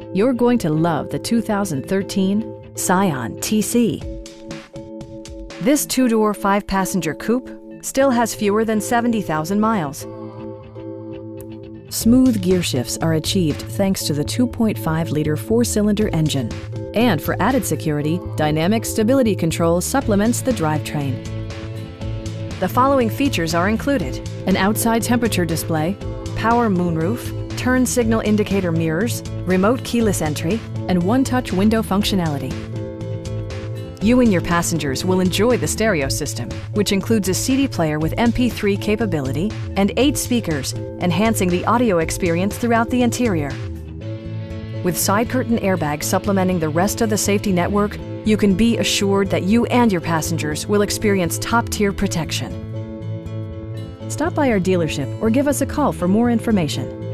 You're going to love the 2013 Scion TC. This two-door, five-passenger coupe still has fewer than 70,000 miles. Smooth gear shifts are achieved thanks to the 2.5-liter four-cylinder engine. And for added security, dynamic stability control supplements the drivetrain. The following features are included: an outside temperature display, power moonroof, turn signal indicator mirrors, remote keyless entry, and one-touch window functionality. You and your passengers will enjoy the stereo system, which includes a CD player with MP3 capability and 8 speakers, enhancing the audio experience throughout the interior. With side curtain airbags supplementing the rest of the safety network, you can be assured that you and your passengers will experience top-tier protection. Stop by our dealership or give us a call for more information.